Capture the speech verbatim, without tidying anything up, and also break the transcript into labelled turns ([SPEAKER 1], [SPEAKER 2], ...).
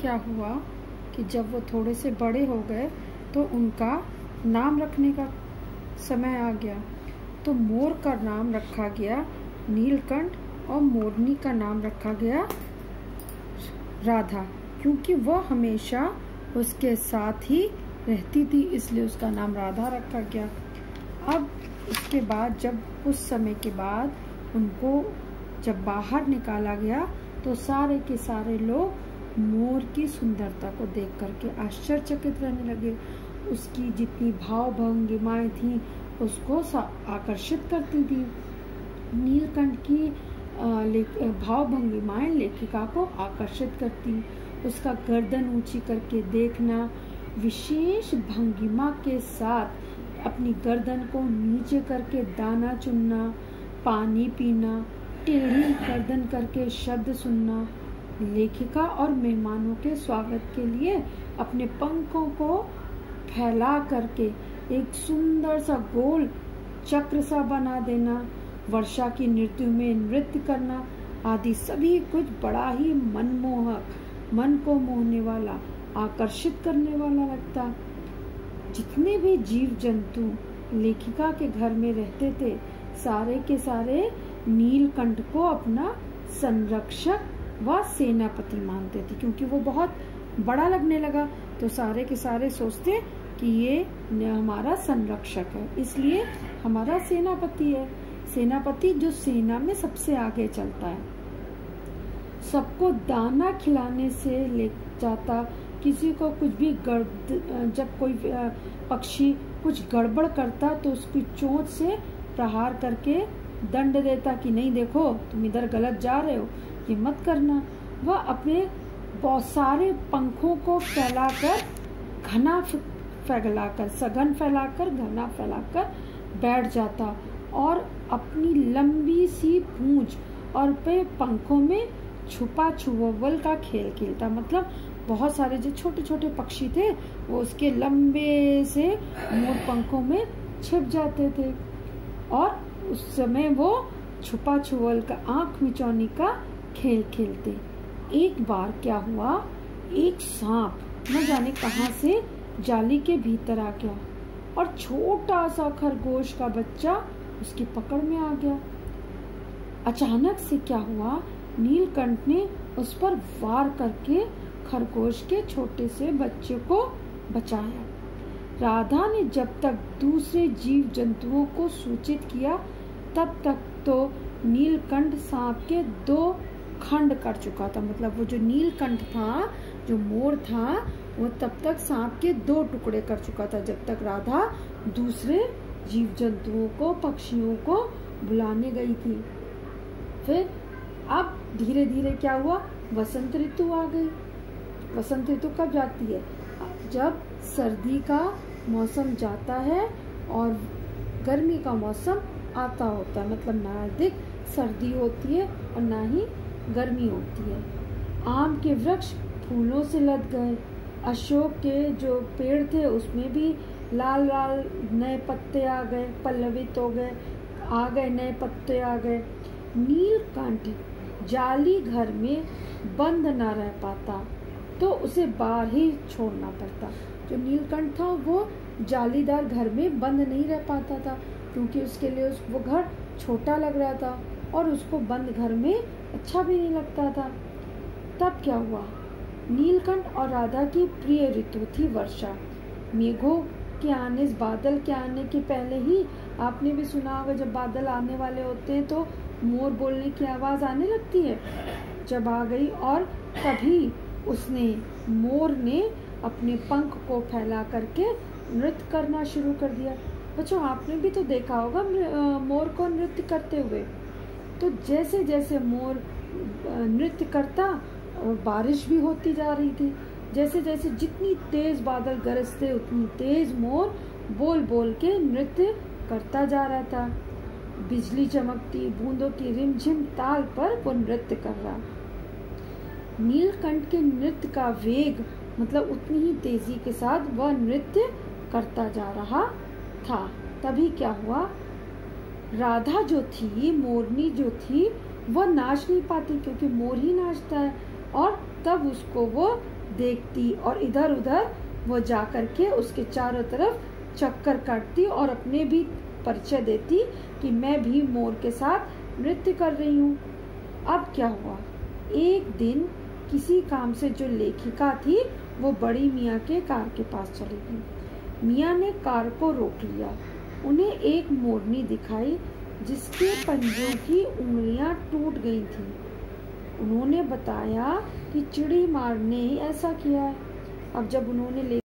[SPEAKER 1] क्या हुआ कि जब वो थोड़े से बड़े हो गए तो उनका नाम रखने का समय आ गया। तो मोर का नाम रखा गया नीलकंठ और मोरनी का नाम रखा गया राधा, क्योंकि वह हमेशा उसके साथ ही रहती थी, इसलिए उसका नाम राधा रखा गया। अब उसके बाद जब कुछ समय के बाद उनको जब बाहर निकाला गया तो सारे के सारे लोग मोर की सुंदरता को देख करके आश्चर्यचकित रहने लगे। उसकी जितनी भाव भंगिमाएं थी उसको आकर्षित करती थी। नीलकंठ की भाव भंगिमाएं लेखिका को आकर्षित करती। उसका गर्दन ऊंची करके देखना, विशेष भंगिमा के साथ अपनी गर्दन को नीचे करके दाना चुनना, पानी पीना, टेढ़ी गर्दन करके शब्द सुनना, लेखिका और मेहमानों के स्वागत के लिए अपने पंखों को फैला करके एक सुंदर सा गोल चक्र सा बना देना, वर्षा की ऋतु में नृत्य करना आदि सभी कुछ बड़ा ही मनमोहक, मन को मोहने वाला, आकर्षित करने वाला लगता। जितने भी जीव जंतु लेखिका के घर में रहते थे सारे के सारे नीलकंठ को अपना संरक्षक व सेनापति मानते थे, क्योंकि वो बहुत बड़ा लगने लगा। तो सारे के सारे सोचते कि ये हमारा संरक्षक है, इसलिए हमारा सेनापति है। सेनापति जो सेना में सबसे आगे चलता है, सबको दाना खिलाने से ले जाता। किसी को कुछ भी गड़ जब कोई पक्षी कुछ गड़बड़ करता तो उसकी चोंच से प्रहार करके दंड देता कि नहीं देखो तुम इधर गलत जा रहे हो, ये मत करना। वह अपने बहुत सारे पंखों को फैलाकर घना फैलाकर सघन फैलाकर घना फैलाकर बैठ जाता और अपनी लंबी सी पूंछ और पे पंखों में छुपा छुअवल का खेल खेलता। मतलब बहुत सारे जो छोटे छोटे पक्षी थे वो उसके लंबे से मोर पंखों में छिप जाते थे और उस समय वो छुपा छुअल का आंख मिचौनी का खेल खेलते। एक बार क्या हुआ, एक सांप न जाने कहां से जाली के भीतर आ गया और छोटा सा खरगोश का बच्चा उसकी पकड़ में आ गया। अचानक से क्या हुआ, नीलकंठ ने उस पर वार करके खरगोश के छोटे से बच्चे को बचाया। राधा ने जब तक दूसरे जीव जंतुओं को सूचित किया तब तक तो नीलकंठ सांप के दो खंड कर चुका था। मतलब वो जो नीलकंठ था, जो मोर था, वो तब तक सांप के दो टुकड़े कर चुका था जब तक राधा दूसरे जीव जंतुओं को, पक्षियों को बुलाने गई थी। फिर अब धीरे धीरे क्या हुआ, वसंत ऋतु आ गई। वसंत ऋतु कब जाती है, जब सर्दी का मौसम जाता है और गर्मी का मौसम आता होता है। मतलब ना अधिक सर्दी होती है और ना ही गर्मी होती है। आम के वृक्ष फूलों से लद गए, अशोक के जो पेड़ थे उसमें भी लाल लाल नए पत्ते आ गए, पल्लवित हो गए, आ गए नए पत्ते आ गए। नीलकंठ जाली घर में बंद ना रह पाता तो उसे बाहर ही छोड़ना पड़ता। जो नीलकंठ था वो जालीदार घर में बंद नहीं रह पाता था, क्योंकि उसके लिए उस वो घर छोटा लग रहा था और उसको बंद घर में अच्छा भी नहीं लगता था। तब क्या हुआ, नीलकंठ और राधा की प्रिय ऋतु थी वर्षा। मेघों के आने, बादल के आने के पहले ही आपने भी सुना होगा, जब बादल आने वाले होते हैं तो मोर बोलने की आवाज आने लगती है। जब आ गई और तभी उसने मोर ने अपने पंख को फैला करके नृत्य करना शुरू कर दिया। बच्चों आपने भी तो देखा होगा मोर को नृत्य करते हुए। तो जैसे जैसे मोर नृत्य करता बारिश भी होती जा रही थी। जैसे जैसे जितनी तेज बादल गरजते उतनी तेज मोर बोल बोल के नृत्य करता जा रहा था। बिजली चमकती, बूंदों की रिमझिम ताल पर वो नृत्य कर रहा। नीलकंठ के नृत्य का वेग मतलब उतनी ही तेजी के साथ वह नृत्य करता जा रहा था। तभी क्या हुआ, राधा जो थी, मोरनी जो थी, वह नाच नहीं पाती क्योंकि मोर ही नाचता है और तब उसको वो देखती और इधर उधर वो जा कर के उसके चारों तरफ चक्कर काटती और अपने भी परिचय देती कि मैं भी मोर के साथ नृत्य कर रही हूँ। अब क्या हुआ, एक दिन किसी काम से जो लेखिका थी वो बड़ी मियाँ के कार के पास चली गई। मियाँ ने कार को रोक लिया। उन्हें एक मोरनी दिखाई जिसके पंजों की उंगलियां टूट गई थी। उन्होंने बताया कि चिड़ी मार ने ऐसा किया है। अब जब उन्होंने